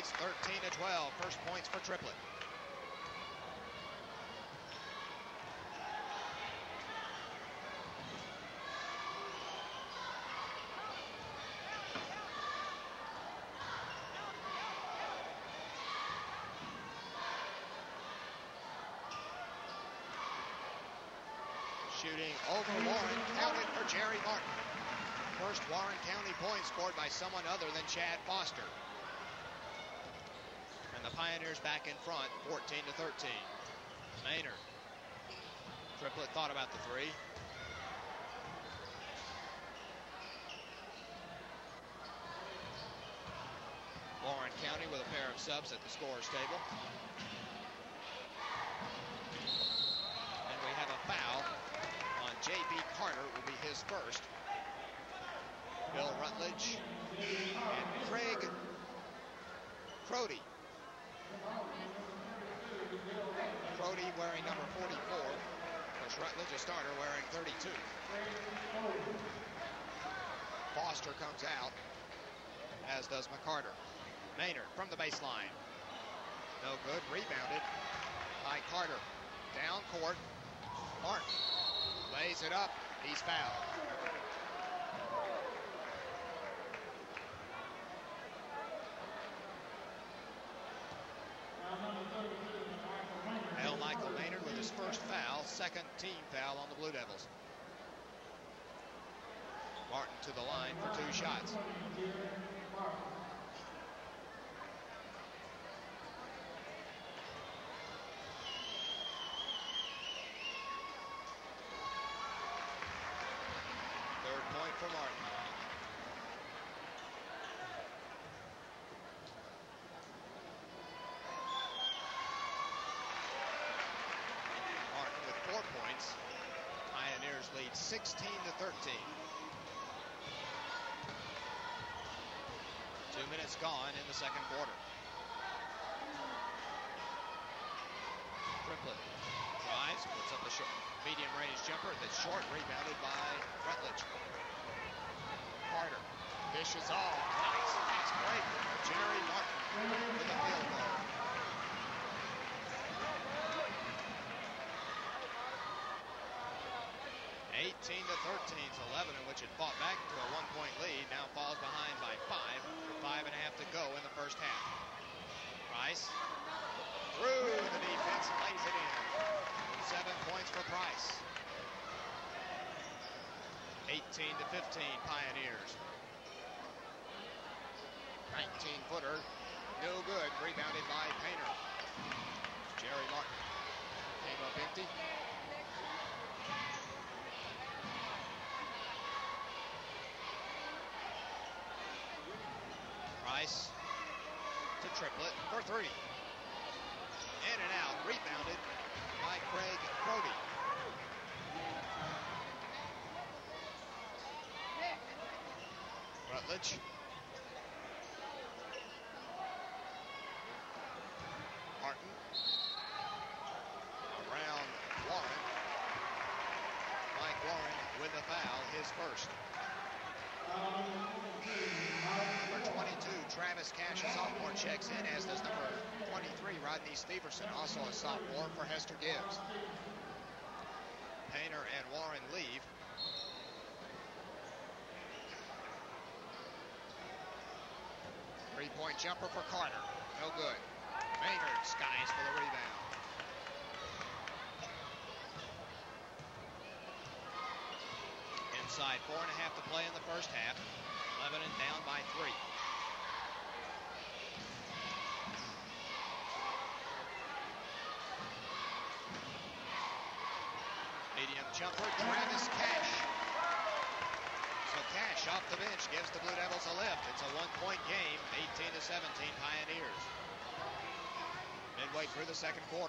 It's 13-12. First points for Triplett. Shooting over Warren, counted for Jerry Martin. First Warren County point scored by someone other than Chad Foster. And the Pioneers back in front, 14-13. Maynard. Triplett thought about the three. Warren County with a pair of subs at the scorer's table. And we have a foul on J.B. Carter, will be his first. Bill Rutledge and Craig Crody. Crody wearing number 44. Of course, Rutledge, a starter, wearing 32. Foster comes out, as does McCarter. Maynard from the baseline. No good. Rebounded by Carter. Down court. Martin lays it up. He's fouled. L. Michael Maynard with his first foul, second team foul on the Blue Devils. Martin to the line for two shots. Third point for Martin. Martin with 4 points. Pioneers lead 16-13. 2 minutes gone in the second quarter. Triplett drives, puts up a short, medium range jumper that's short, rebounded by Rutledge. Carter dishes off. Nice fast break for Jerry Martin with a field goal. (18-13) is 11 in which it fought back to a 1-point lead. Now falls behind by 5 with 5.5 to go in the first half. Price through the defense, lays it in. 7 points for Price. 18-15 Pioneers. 19-footer, no good. Rebounded by Painter. Jerry Martin came up empty. Price to Triplett for three. In and out, rebounded by Craig Crody. Rutledge. Martin. Around Warren. Mike Warren with a foul, his first. Number 22, Travis Cash, a sophomore, checks in, as does number 23, Rodney Steverson, also a sophomore, for Hester Gibbs. Painter and Warren leave. Three-point jumper for Carter. No good. Maynard skies for the rebound. Inside 4.5 to play in the first half. Lebanon down by 3. Medium jumper, Travis Cash. So Cash off the bench gives the Blue Devils a lift. It's a 1-point game, 18-17 Pioneers. Midway through the second quarter.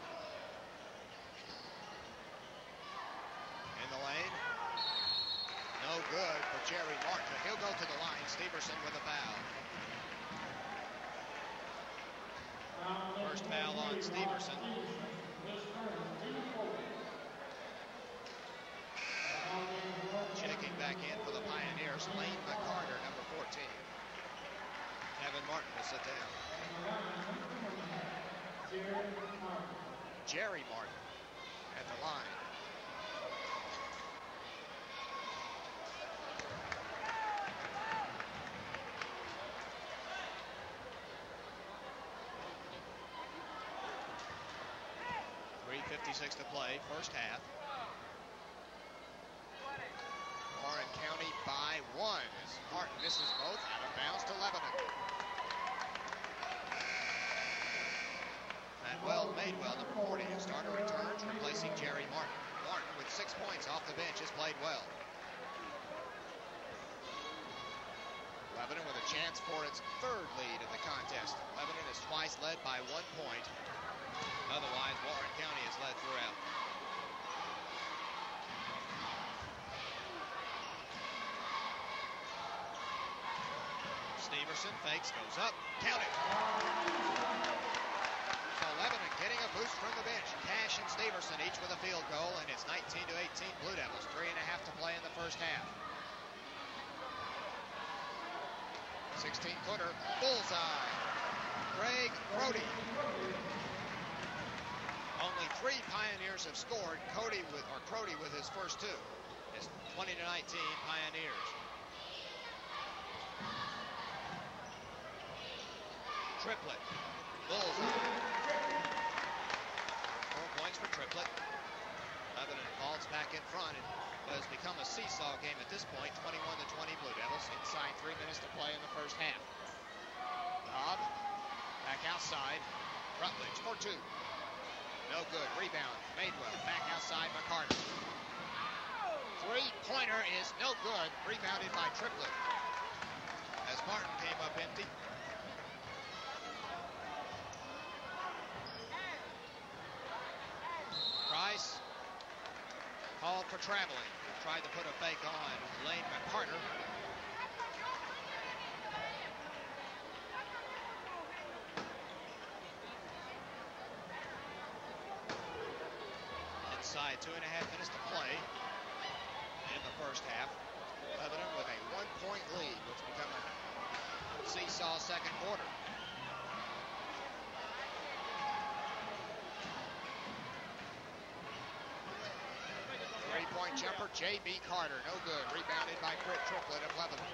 In the lane. No good for Jerry Martin. He'll go to the line. Steverson with a foul. First foul on Steverson. Checking back in for the Pioneers, Lane McCarter, number 14. Kevin Martin will sit down. Jerry Martin at the line. .356 to play, first half. Warren County by 1 as Martin misses both, out of bounds to Lebanon. Madwell Madewell, number 40, starter returns, replacing Jerry Martin. Martin, with 6 points off the bench, has played well. Lebanon with a chance for its third lead of the contest. Lebanon has twice led by 1 point. Otherwise, Warren County has led throughout. Steverson fakes, goes up, count it. So Lebanon getting a boost from the bench. Cash and Steverson each with a field goal, and it's 19-18 Blue Devils. 3.5 to play in the first half. 16-footer, bullseye. Greg Crody. Only 3 Pioneers have scored. Crody with his first 2. It's 20-19 Pioneers. Triplett, bullseye. 4 points for Triplett. Lebanon falls back in front. It has become a seesaw game at this point. 21-20 Blue Devils. Inside 3 minutes to play in the first half. Bob, back outside. Rutledge for 2. No good. Rebound. Madewell. Back outside McCarter. 3-pointer is no good. Rebounded by Triplett. As Martin came up empty. Price called for traveling. Tried to put a fake on Lane McCarter. Inside 2.5 minutes to play in the first half. Lebanon with a 1-point lead, which become a seesaw second quarter. Three-point jumper, J.B. Carter, no good. Rebounded by Triplett of Lebanon.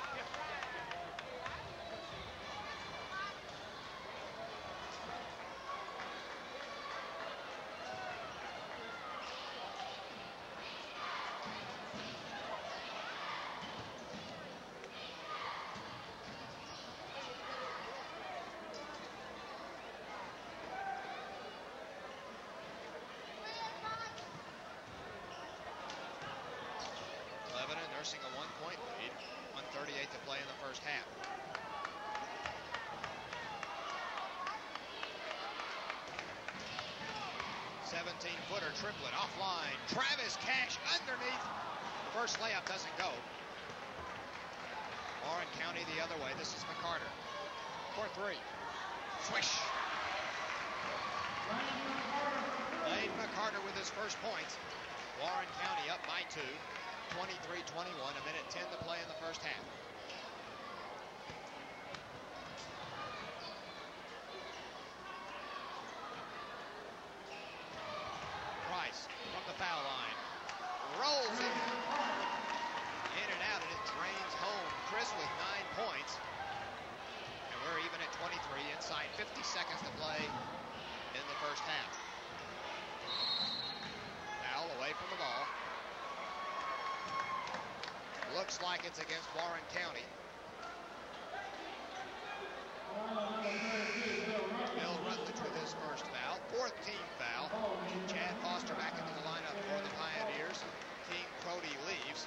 Nursing a 1-point lead, 1:38 to play in the first half. Footer Triplett offline. Travis Cash underneath. The first layup doesn't go. Warren County the other way. This is McCarter for 3. Swish. Lane McCarter with his first points. Warren County up by 2. 23-21, a minute 10 to play in the first half. Price from the foul line. Rolls it. In and out, and it drains home. Chris with 9 points. And we're even at 23, inside 50 seconds to play in the first half. Foul away from the ball. Looks like it's against Warren County. Bill Rutledge with his first foul. 4th team foul. Chad Foster back into the lineup for the Pioneers. King Crody leaves.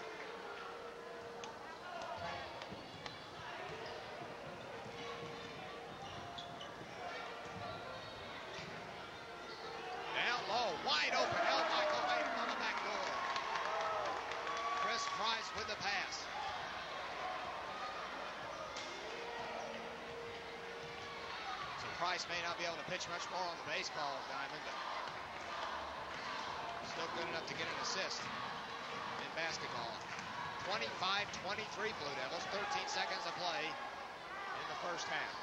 Down low, wide open. Michael Maiden on the back door. Chris Price with the pass. So Price may not be able to pitch much more on the base call, Diamond, but still good enough to get an assist in basketball. 25-23 Blue Devils, 13 seconds to play in the first half.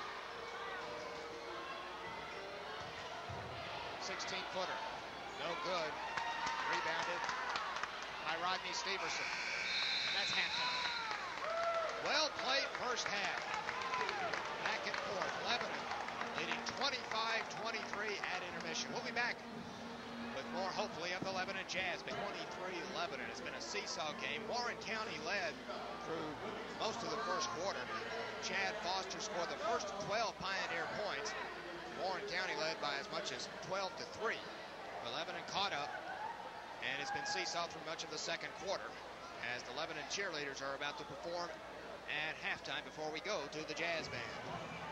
16-footer. No good. Rebounded by Rodney Steverson. And that's halftime. Well played first half. Back and forth. Lebanon leading 25-23 at intermission. We'll be back with more, hopefully, of the Lebanon Jazz. 23-11. It's been a seesaw game. Warren County led through most of the first quarter. Chad Foster scored the first 12 Pioneer points. Warren County led by as much as 12-3. But Lebanon caught up, and it's been seesaw through much of the second quarter as the Lebanon cheerleaders are about to perform at halftime before we go to the Jazz Band.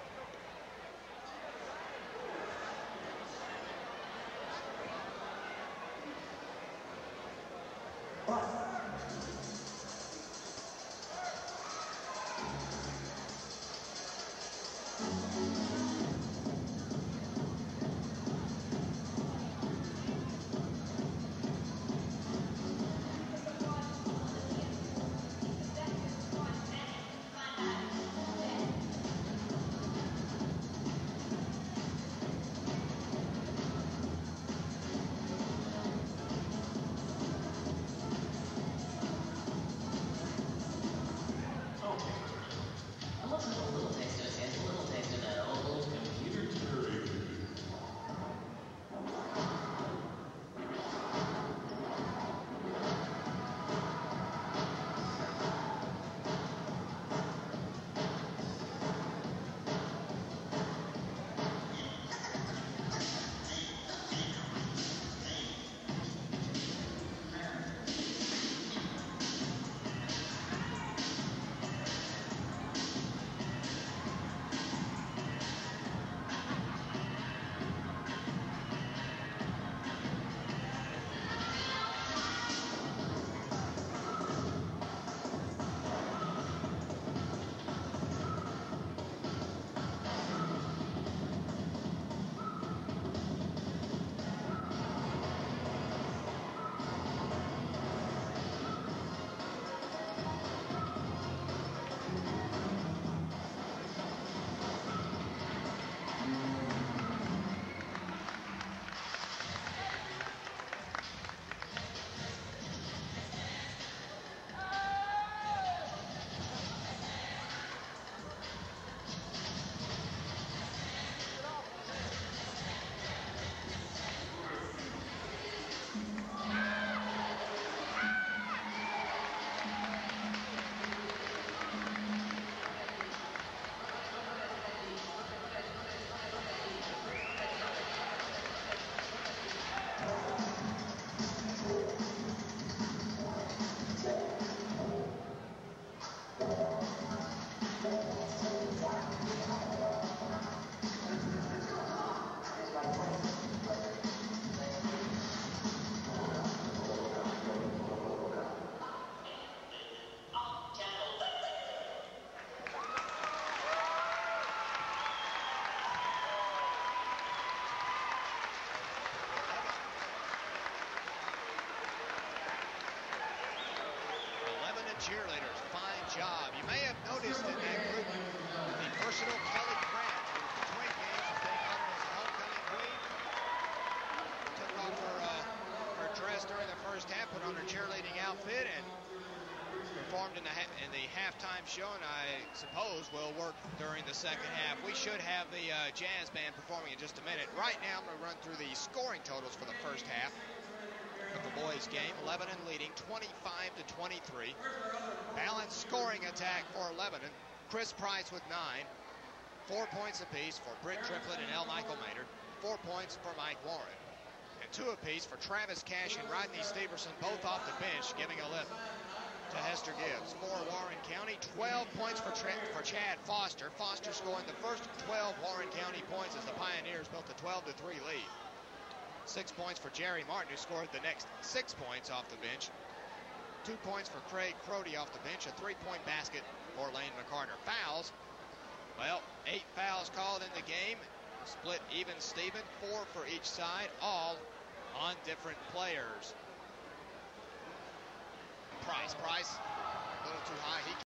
Cheerleaders, fine job. You may have noticed in that group the versatile Kelly Grant, who between games will take on as homecoming queen. Took off her dress during the first half, put on her cheerleading outfit, and performed in the halftime show, and I suppose will work during the second half. We should have the Jazz Band performing in just a minute. Right now, I'm going to run through the scoring totals for the first half of the boys' game. Lebanon leading 25-23. Balanced scoring attack for Lebanon. Chris Price with 9. 4 points apiece for Britt Triplett and L. Michael Maynard. 4 points for Mike Warren. And 2 apiece for Travis Cash and Rodney Steverson, both off the bench, giving a lift to Hester Gibbs. For Warren County, 12 points for Chad Foster. Foster scoring the first 12 Warren County points as the Pioneers built a 12-3 lead. 6 points for Jerry Martin, who scored the next 6 points off the bench. 2 points for Craig Crody off the bench. A 3-point basket for Lane McCarter. Fouls, well, 8 fouls called in the game. Split even Steven, 4 for each side, all on different players. Price, a little too high. He